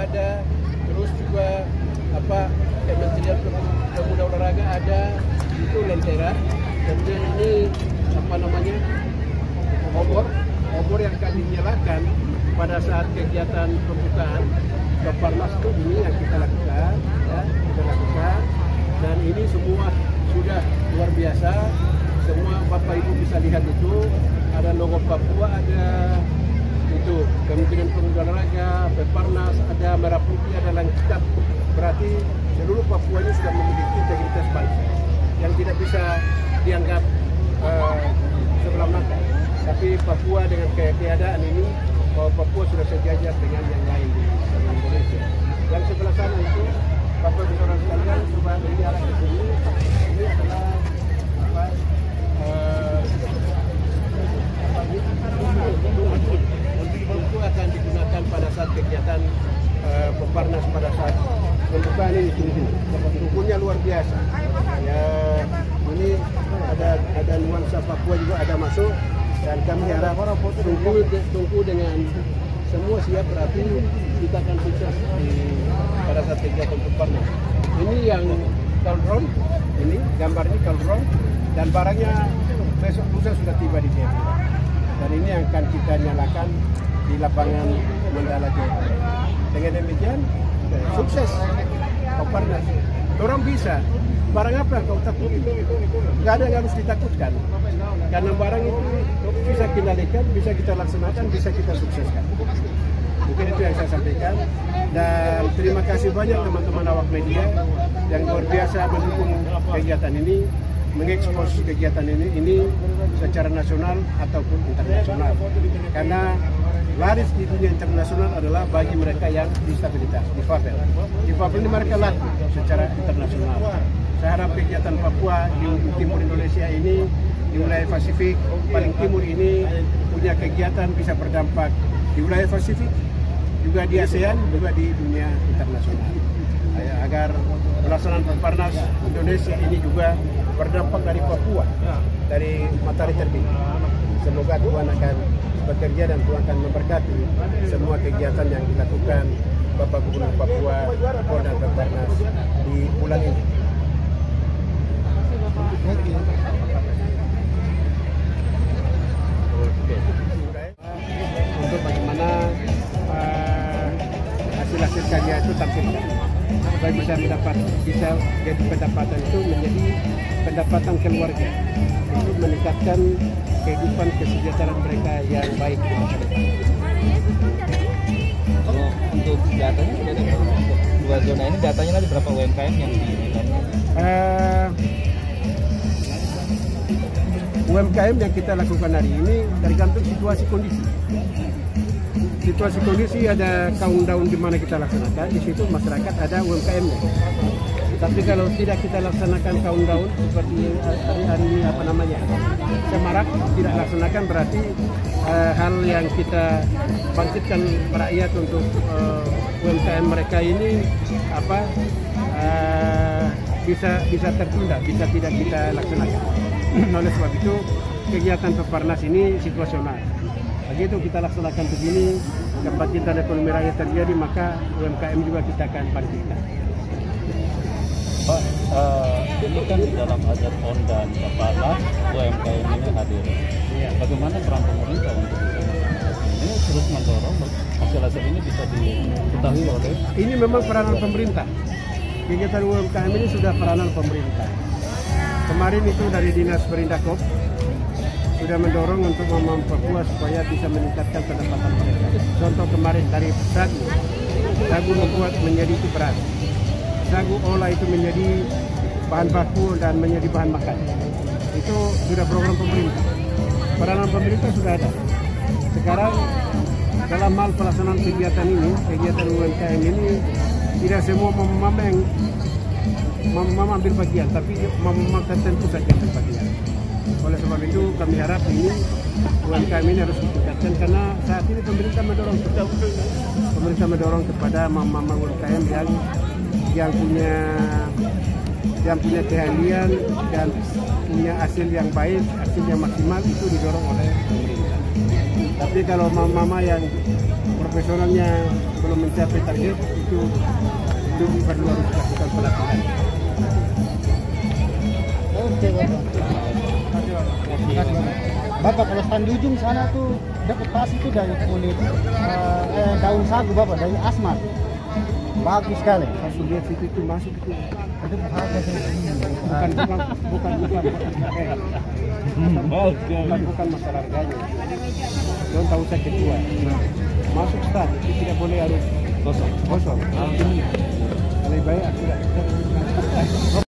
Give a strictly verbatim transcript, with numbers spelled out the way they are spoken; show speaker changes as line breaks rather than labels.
ada, terus juga apa Kementerian Pemuda Olahraga ada, itu lentera. Kemudian ini apa namanya obor, obor yang akan dinyalakan pada saat kegiatan pembukaan Peparnas itu ini yang kita lakukan, ya, kita lakukan. Dan ini semua sudah luar biasa. Semua Bapak Ibu bisa lihat itu, ada logo Papua, ada itu Kementerian Pemuda Olahraga, Peparnas, ada merah putih, ada lengkap. Berarti seluruh Papua ini sudah memiliki integritas bangsa yang tidak bisa dianggap uh, sebelah mata. Tapi Papua dengan keadaan ini, bahwa Papua sudah sejajar dengan yang lain di Indonesia. Yang sebelah sana itu, Bapak Ibu saudara sekalian, coba ini arah ke sini. Ini adalah apa? Uh, apa ini? Untuk akan digunakan pada saat kegiatan uh, Peparnas pada saat pembukaan ini. Tungkunya luar biasa. Ya, ini ada ada nuansa Papua juga ada masuk, dan kami harap tungku tungku dengan semua siap, berarti kita akan sukses di pada saat kegiatan Peparnas. Ini yang Kaldron, ini gambarnya Kaldron, dan barangnya besok lusa sudah tiba di sini. Dan ini yang akan kita nyalakan di lapangan Mandala Jaya. Dengan demikian sukses Peparnas. Orang bisa. Barang apa yang kau takut itu? Gak ada yang harus ditakutkan. Karena barang itu bisa kita kendalikan, bisa kita laksanakan, bisa kita sukseskan. Mungkin itu yang saya sampaikan. Dan terima kasih banyak teman-teman awak media yang luar biasa mendukung kegiatan ini, mengekspos kegiatan ini, ini secara nasional ataupun internasional. Karena laris di dunia internasional adalah bagi mereka yang disabilitas, difabel. Difabel ini mereka laku secara internasional. Saya harap kegiatan Papua di timur Indonesia ini, di wilayah Pasifik paling timur ini punya kegiatan bisa berdampak di wilayah Pasifik, juga di ASEAN, juga di dunia internasional. Agar pelaksanaan Peparnas Indonesia ini juga berdampak dari Papua, dari matahari terbit. Semoga Tuhan akan bekerja dan Tuhan akan memberkati semua kegiatan yang dilakukan Bapak Gubernur Papua, Polda Peparnas di bulan ini. Untuk bagaimana hasil-hasil uh, karya itu tampilkan, supaya bisa mendapat, bisa jadi pendapatan itu menjadi pendapatan keluarga, untuk meningkatkan kehidupan kesejahteraan mereka yang baik di masa depan.
Kalau untuk datanya sudah ada untuk dua zona ini, datanya ada berapa U M K M yang dinilai?
Uh, U M K M yang kita lakukan hari ini tergantung situasi kondisi. Situasi kondisi ada countdown di mana kita laksanakan, di situ masyarakat ada U M K M-nya. Tapi kalau tidak kita laksanakan countdown seperti hari-hari ini apa namanya semarak, tidak laksanakan, berarti uh, hal yang kita bangkitkan rakyat untuk uh, U M K M mereka ini apa uh, bisa bisa tertunda, bisa tidak kita laksanakan. Oleh sebab itu kegiatan Peparnas ini situasional. Begitu kita laksanakan begini, kebangkitan ekonomi rakyat terjadi, maka U M K M juga kita akan bangkitkan.
Pak, uh, ini kan di dalam Hajat On dan Peparnas U M K M ini hadir. Ya. Bagaimana peran pemerintah untuk ini terus mendorong hasil-hasil ini bisa diketahui oleh? Ini memang peranan pemerintah. Kegiatan U M K M ini sudah peranan pemerintah. Kemarin itu dari Dinas Perindakop sudah mendorong untuk Mamam Papua supaya bisa meningkatkan pendapatan mereka. Contoh kemarin dari sagu, sagu membuat menjadi itu beras. Sagu olah itu menjadi bahan baku dan menjadi bahan makan. Itu sudah program pemerintah. Peranan pemerintah sudah ada. Sekarang dalam hal pelaksanaan kegiatan ini, kegiatan U M K M ini, tidak semua mama yang mama ambil bagian, tapi mama tertentu saja ambil bagian. Oleh sebab itu kami harap ini U M K M ini harus ditingkatkan, karena saat ini pemerintah mendorong pemerintah mendorong kepada mama U M K M yang yang punya yang punya keahlian dan punya hasil yang baik, hasil yang maksimal, itu didorong oleh pemerintah. Tapi kalau mama-mama yang profesionalnya
belum mencapai target itu itu perlu harus lakukan pelatihan.
Oke Bapak. Terima kasih Bapak. Bapak kalau stand di ujung sana tuh dapat tas itu dari kulit uh, eh, daun sagu Bapak, dari asmat. Bagus sekali.
Pas lihat situ itu masuk itu
Itu harga
bukan bukan bukan bukan bukan, bukan, bukan masalah harganya. Don tahu saya kedua. Masuk start itu tidak boleh harus
kosong.
kosong. Lebih baik aku